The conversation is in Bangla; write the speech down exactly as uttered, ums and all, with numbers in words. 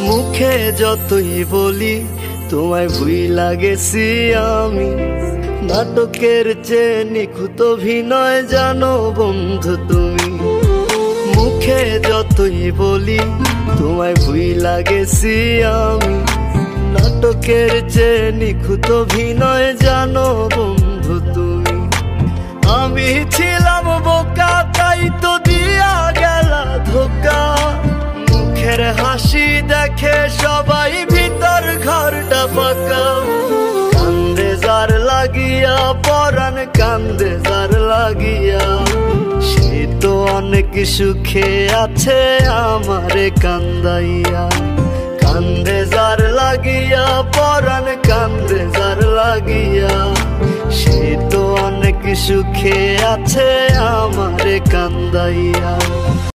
মুখে যতই বলি তোমায় ভুইলা গেছি আমি, নাটকের চেয়ে নিখুঁত অভিনয় জানো বন্ধু তুমি। মুখে যতই বলি তোমায় ভুইলা গেছি আমি, নাটকের চেয়ে নিখুঁত অভিনয় জানো বন্ধু তুমি। আমি ছিলাম বোকা তাই তো দিয়া গেলা ধোকা, মুখের হাসি দেখে সবাই ভিতর ঘরটা ফাঁকা। কান্দে যার লাগিয়া পরাণ কান্দে যার লাগিয়া, সে তো অনেক সুখে আছে আমারে কান্দাইয়া। কান্দে যার লাগিয়া পরাণ কান্দে যার লাগিয়া, সে তো অনেক সুখে আছে আমারে কান্দাইয়া।